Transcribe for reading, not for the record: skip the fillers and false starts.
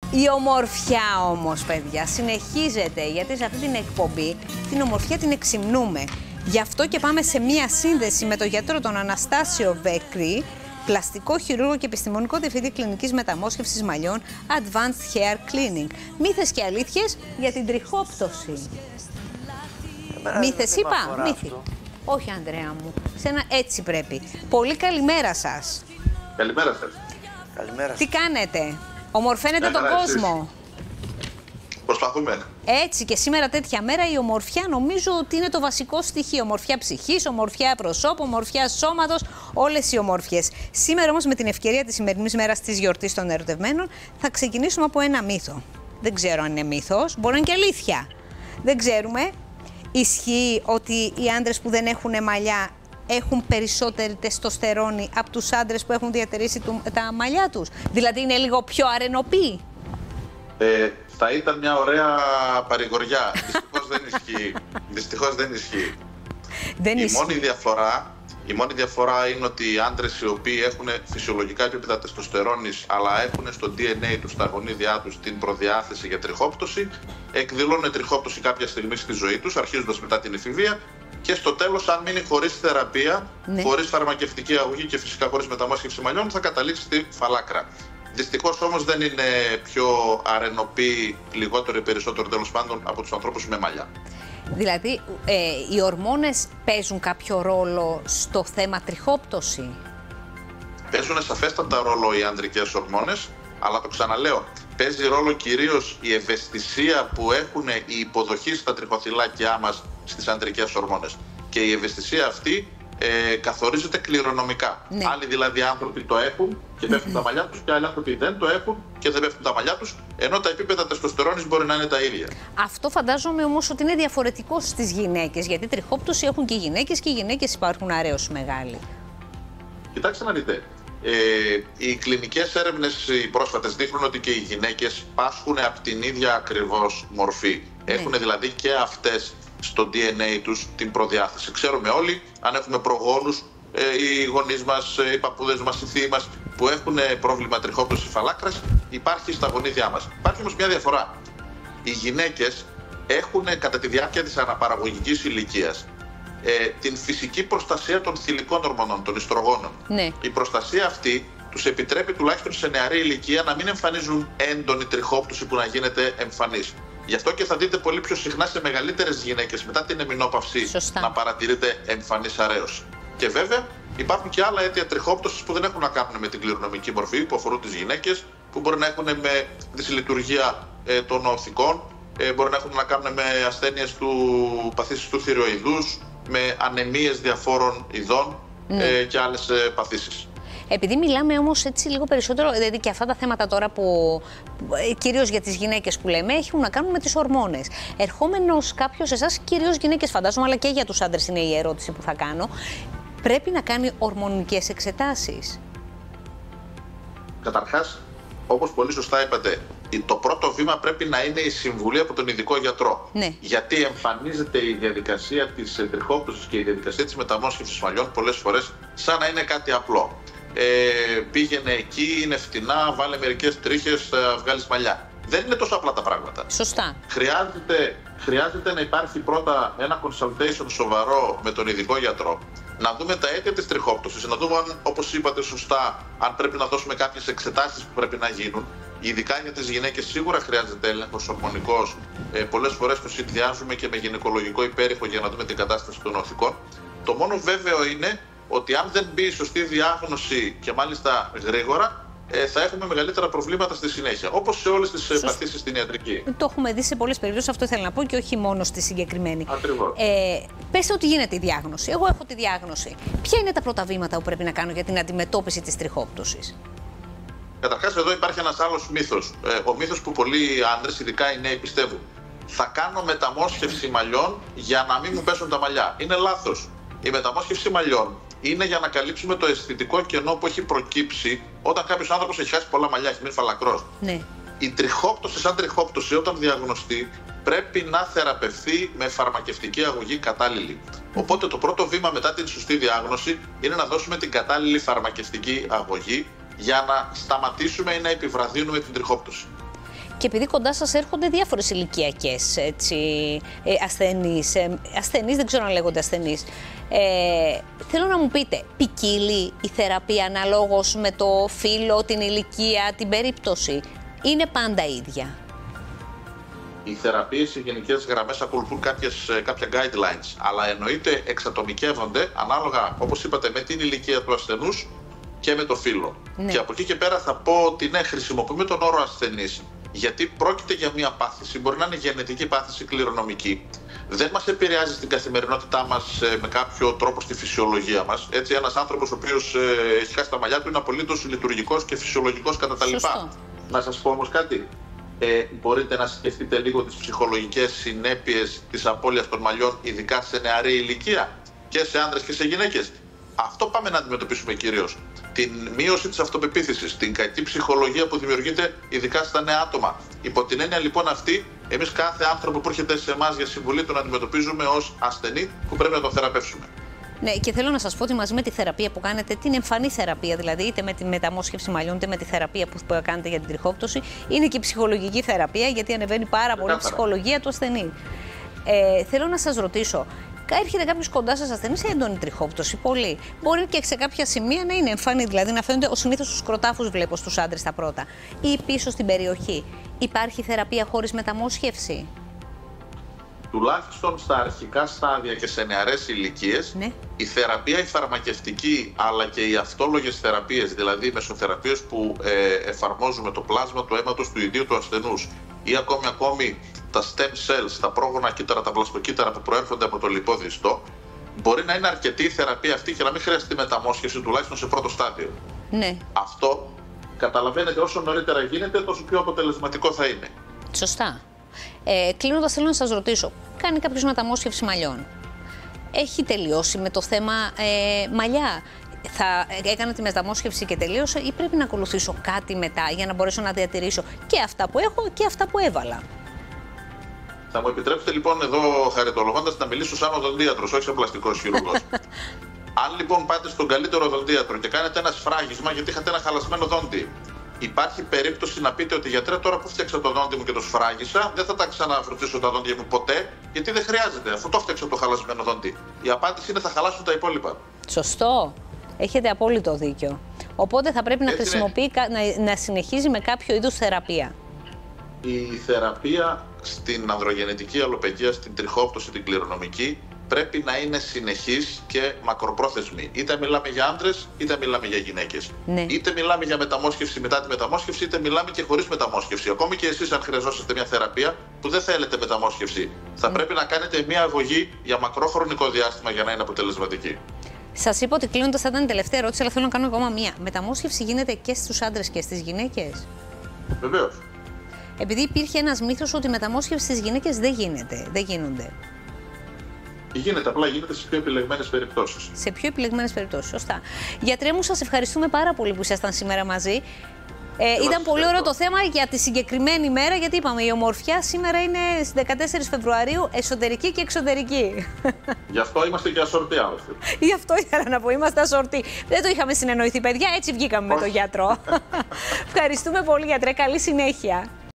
Η ομορφιά όμως, παιδιά, συνεχίζεται, γιατί σε αυτή την εκπομπή την ομορφιά την εξυμνούμε. Γι' αυτό και πάμε σε μία σύνδεση με τον γιατρό τον Αναστάσιο Βέκρη, πλαστικό χειρούργο και επιστημονικό διευθυντή κλινικής μεταμόσχευσης μαλλιών Advanced Hair Cleaning. Μύθες και αλήθειες για την τριχόπτωση. Μύθες είπα, μύθι. Όχι, Ανδρέα μου, έτσι πρέπει. Πολύ καλημέρα σας. Καλημέρα σας. Καλημέρα. Τι κάνετε, ομορφαίνετε τον κόσμο? Προσπαθούμε. Έτσι, και σήμερα τέτοια μέρα η ομορφιά νομίζω ότι είναι το βασικό στοιχείο. Ομορφιά ψυχής, ομορφιά προσώπου, ομορφιά σώματος, όλες οι ομορφιές. Σήμερα όμως με την ευκαιρία της σημερινής μέρας της γιορτής των ερωτευμένων θα ξεκινήσουμε από ένα μύθο. Δεν ξέρω αν είναι μύθος, μπορεί να είναι και αλήθεια. Δεν ξέρουμε. Ισχύει ότι οι άντρες που δεν έχουν μαλλιά έχουν περισσότερη τεστοστερόνη από τους άντρες που έχουν διατηρήσει τα μαλλιά τους? Δηλαδή είναι λίγο πιο αρενοποί? Θα ήταν μια ωραία παρηγοριά. Δυστυχώς δεν ισχύει. Δυστυχώς δεν ισχύει. Η μόνη διαφορά είναι ότι οι άντρες οι οποίοι έχουν φυσιολογικά επίπεδα τεστοστερόνης αλλά έχουν στο DNA τους, στα γονίδια τους, την προδιάθεση για τριχόπτωση, εκδηλώνουν τριχόπτωση κάποια στιγμή στη ζωή τους, αρχίζοντας μετά την εφηβεία, και στο τέλος, αν μείνει χωρίς θεραπεία, χωρίς φαρμακευτική αγωγή και φυσικά χωρίς μεταμόσχευση μαλλιών, θα καταλήξει στη φαλάκρα. Δυστυχώς όμως δεν είναι πιο αρενοποί, λιγότερο ή περισσότερο τέλος πάντων, από τους ανθρώπους με μαλλιά. Δηλαδή, οι ορμόνες παίζουν κάποιο ρόλο στο θέμα τριχόπτωση? Παίζουν σαφέστατα ρόλο οι ανδρικές ορμόνες, αλλά το ξαναλέω, παίζει ρόλο κυρίως η ευαισθησία που έχουν η υποδοχή στα τριχοθυλάκια μας στις ανδρικές ορμόνες. Και η ευαισθησία αυτή καθορίζεται κληρονομικά. Ναι. Άλλοι δηλαδή άνθρωποι το έχουν και πέφτουν τα μαλλιά τους, και άλλοι άνθρωποι δεν το έχουν και δεν πέφτουν τα μαλλιά τους, ενώ τα επίπεδα τεστοστερόνης μπορεί να είναι τα ίδια. Αυτό φαντάζομαι όμως ότι είναι διαφορετικό στις γυναίκες, γιατί τριχόπτωση έχουν και οι γυναίκες και οι γυναίκες υπάρχουν αρέως μεγάλοι. Κοιτάξτε να δείτε. Οι κλινικές έρευνες οι πρόσφατες δείχνουν ότι και οι γυναίκες πάσχουν από την ίδια ακριβώς μορφή. Ναι. Έχουν δηλαδή και αυτές στο DNA τους την προδιάθεση. Ξέρουμε όλοι, αν έχουμε προγόνους, οι γονείς μας, οι παππούδες μας, οι θείοι μας που έχουν πρόβλημα τριχόπτωσης φαλάκρας, υπάρχει στα γονίδια μας. Υπάρχει όμως μια διαφορά. Οι γυναίκες έχουν κατά τη διάρκεια της αναπαραγωγικής ηλικίας την φυσική προστασία των θηλυκών ορμονών, των ιστρογόνων. Ναι. Η προστασία αυτή τους επιτρέπει τουλάχιστον σε νεαρή ηλικία να μην εμφανίζουν έντονη τριχόπτωση που να γίνεται εμφανής. Γι' αυτό και θα δείτε πολύ πιο συχνά σε μεγαλύτερες γυναίκες μετά την εμεινόπαυση να παρατηρείτε εμφανής αρέωση. Και βέβαια υπάρχουν και άλλα αίτια τριχόπτωσης που δεν έχουν να κάνουν με την κληρονομική μορφή, που αφορούν τις γυναίκες, που μπορεί να έχουν με δυσλειτουργία των οθικών, μπορεί να έχουν να κάνουν με ασθένειες του παθήσεις του θηροειδούς, με ανεμίες διαφόρων ειδών και άλλες παθήσεις. Επειδή μιλάμε όμως έτσι λίγο περισσότερο, δηλαδή και αυτά τα θέματα τώρα που κυρίως για τις γυναίκες που λέμε έχουν να κάνουν με τις ορμόνες. Ερχόμενος κάποιος, εσάς κυρίως γυναίκες φαντάζομαι, αλλά και για τους άντρες είναι η ερώτηση που θα κάνω, πρέπει να κάνει ορμονικές εξετάσεις? Καταρχάς, όπως πολύ σωστά είπατε, το πρώτο βήμα πρέπει να είναι η συμβουλή από τον ειδικό γιατρό. Ναι. Γιατί εμφανίζεται η διαδικασία της τριχόπτωσης και η διαδικασία της μεταμόσχευσης μαλλιών πολλές φορές σαν να είναι κάτι απλό. Πήγαινε εκεί, είναι φτηνά, βάλε μερικές τρίχες, βγάλεις μαλλιά. Δεν είναι τόσο απλά τα πράγματα. Σωστά. Χρειάζεται να υπάρχει πρώτα ένα consultation σοβαρό με τον ειδικό γιατρό, να δούμε τα αίτια της τριχόπτωσης, να δούμε αν, όπως είπατε σωστά, αν πρέπει να δώσουμε κάποιες εξετάσεις που πρέπει να γίνουν. Ειδικά για τις γυναίκες σίγουρα χρειάζεται έλεγχος ορμονικός. Πολλές φορές το συνδυάζουμε και με γυναικολογικό υπέρηχο για να δούμε την κατάσταση των οθικών. Το μόνο βέβαιο είναι ότι αν δεν μπει η σωστή διάγνωση και μάλιστα γρήγορα, θα έχουμε μεγαλύτερα προβλήματα στη συνέχεια. Όπως σε όλες τις παθήσεις στην ιατρική. Το έχουμε δει σε πολλές περιπτώσεις, αυτό ήθελα να πω, και όχι μόνο στη συγκεκριμένη. Ακριβώς. Πες ότι γίνεται η διάγνωση. Εγώ έχω τη διάγνωση. Ποια είναι τα πρώτα βήματα που πρέπει να κάνω για την αντιμετώπιση της τριχόπτωσης? Καταρχάς, εδώ υπάρχει ένας άλλος μύθος. Ο μύθος που πολλοί άντρες, ειδικά οι νέοι, πιστεύουν. Θα κάνω μεταμόσχευση μαλλιών για να μην μου πέσουν τα μαλλιά. Είναι λάθος. Η μεταμόσχευση μαλλιών είναι για να καλύψουμε το αισθητικό κενό που έχει προκύψει όταν κάποιος άνθρωπος έχει χάσει πολλά μαλλιά, έχει μείνει φαλακρός. Ναι. Η τριχόπτωση, σαν τριχόπτωση, όταν διαγνωστεί, πρέπει να θεραπευθεί με φαρμακευτική αγωγή κατάλληλη. Οπότε το πρώτο βήμα μετά την σωστή διάγνωση είναι να δώσουμε την κατάλληλη φαρμακευτική αγωγή για να σταματήσουμε ή να επιβραδύνουμε την τριχόπτωση. Και επειδή κοντά σας έρχονται διάφορες ηλικιακές ασθενείς, δεν ξέρω αν λέγονται ασθενείς, θέλω να μου πείτε, ποικίλει η θεραπεία αναλόγως με το φύλο, την ηλικία, την περίπτωση, είναι πάντα ίδια? Οι θεραπείες σε γενικές γραμμές ακολουθούν κάποια guidelines, αλλά εννοείται εξατομικεύονται ανάλογα, όπως είπατε, με την ηλικία του ασθενούς και με το φύλο. Ναι. Και από εκεί και πέρα θα πω ότι ναι, χρησιμοποιούμε τον όρο ασθενής, γιατί πρόκειται για μια πάθηση, μπορεί να είναι γενετική πάθηση, κληρονομική. Δεν μας επηρεάζει στην καθημερινότητά μας με κάποιο τρόπο στη φυσιολογία μας. Έτσι, ένας άνθρωπος ο οποίος έχει χάσει τα μαλλιά του είναι απολύτως λειτουργικός και φυσιολογικός κατά τα λοιπά. Να σας πω όμως κάτι. Μπορείτε να σκεφτείτε λίγο τις ψυχολογικές συνέπειες της απώλειας των μαλλιών, ειδικά σε νεαρή ηλικία, και σε άνδρες και σε γυναίκες. Αυτό πάμε να αντιμετωπίσουμε κυρίως. Την μείωση της αυτοπεποίθησης, την κακή ψυχολογία που δημιουργείται ειδικά στα νέα άτομα. Υπό την έννοια λοιπόν αυτή, εμείς κάθε άνθρωπο που έρχεται σε εμάς για συμβουλή τον αντιμετωπίζουμε ως ασθενή που πρέπει να τον θεραπεύσουμε. Ναι, και θέλω να σας πω ότι μαζί με τη θεραπεία που κάνετε, την εμφανή θεραπεία, δηλαδή είτε με τη μεταμόσχευση μαλλιών, είτε με τη θεραπεία που κάνετε για την τριχόπτωση, είναι και η ψυχολογική θεραπεία, γιατί ανεβαίνει πάρα πολύ η ψυχολογία του ασθενή. Θέλω να σας ρωτήσω, έρχεται κάποιος κοντά σας ασθενής σε έντονη τριχόπτωση, πολύ. Μπορεί και σε κάποια σημεία να είναι εμφανή, δηλαδή να φαίνονται συνήθως στους κροτάφους, βλέπω στους άντρες τα πρώτα, ή πίσω στην περιοχή. Υπάρχει θεραπεία χωρίς μεταμόσχευση? Τουλάχιστον στα αρχικά στάδια και σε νεαρές ηλικίες, ναι, η θεραπεία, η φαρμακευτική, αλλά και οι αυτόλογες θεραπείες, δηλαδή οι μεσοθεραπείες που εφαρμόζουμε το πλάσμα του αίματος του ιδίου του ασθενούς ή ακόμη τα stem cells, τα πρόγωνα κύτταρα, τα βλαστοκύτταρα που προέρχονται από το λιπόδι ιστό, μπορεί να είναι αρκετή η θεραπεία αυτή και να μην χρειάζεται μεταμόσχευση, τουλάχιστον σε πρώτο στάδιο. Ναι. Αυτό, καταλαβαίνετε, όσο νωρίτερα γίνεται, τόσο πιο αποτελεσματικό θα είναι. Σωστά. Κλείνοντας, θέλω να σας ρωτήσω, κάνει κάποιος μεταμόσχευση μαλλιών, έχει τελειώσει με το θέμα μαλλιά? Θα έκανα τη μεταμόσχευση και τελείωσε, ή πρέπει να ακολουθήσω κάτι μετά για να μπορέσω να διατηρήσω και αυτά που έχω και αυτά που έβαλα? Θα μου επιτρέψετε λοιπόν εδώ, χαριτολογώντας, να μιλήσω σαν οδοντίατρος, όχι σαν πλαστικός χειρουργός. Αν λοιπόν πάτε στον καλύτερο οδοντίατρο και κάνετε ένα σφράγισμα γιατί είχατε ένα χαλασμένο δόντι, υπάρχει περίπτωση να πείτε ότι γιατρέ, τώρα που φτιάξα το δόντι μου και το σφράγισα, δεν θα τα ξαναφροντίσω τα δόντια μου ποτέ, γιατί δεν χρειάζεται, αφού το φτιάξα το χαλασμένο δόντι? Η απάντηση είναι θα χαλάσουν τα υπόλοιπα. Σωστό. Έχετε απόλυτο δίκιο. Οπότε θα πρέπει να χρησιμοποιεί, να συνεχίζει με κάποιο είδους θεραπεία. Η θεραπεία στην ανδρογεννητική αλοπαιγία, στην τριχόπτωση, την κληρονομική, πρέπει να είναι συνεχής και μακροπρόθεσμη. Είτε μιλάμε για άντρες, είτε μιλάμε για γυναίκες. Ναι. Είτε μιλάμε για μεταμόσχευση μετά τη μεταμόσχευση, είτε μιλάμε και χωρίς μεταμόσχευση. Ακόμη και εσείς, αν χρειαζόσαστε μια θεραπεία που δεν θέλετε μεταμόσχευση, θα πρέπει να κάνετε μια αγωγή για μακρό χρονικό διάστημα για να είναι αποτελεσματική. Σας είπα ότι κλείνοντας θα ήταν η τελευταία ερώτηση, αλλά θέλω να κάνω ακόμα μία. Μεταμόσχευση γίνεται και στους άντρες και στις γυναίκες? Βεβαίως. Επειδή υπήρχε ένας μύθος ότι η μεταμόσχευση στις γυναίκες δεν γίνονται. Γίνεται, απλά γίνεται σε πιο επιλεγμένες περιπτώσεις. Σε πιο επιλεγμένες περιπτώσεις, σωστά. Γιατρέ μου, σας ευχαριστούμε πάρα πολύ που ήσασταν σήμερα μαζί. Ήταν πολύ ωραίο το θέμα για τη συγκεκριμένη μέρα, γιατί είπαμε η ομορφιά σήμερα είναι στις 14 Φεβρουαρίου, εσωτερική και εξωτερική. Γι' αυτό είμαστε και ασορτή, άλλωστε. Γι' αυτό ήθελα να πω, είμαστε ασορτή. Δεν το είχαμε συνεννοηθεί, παιδιά, έτσι βγήκαμε με τον γιατρό. Ευχαριστούμε πολύ, γιατρέ, καλή συνέχεια.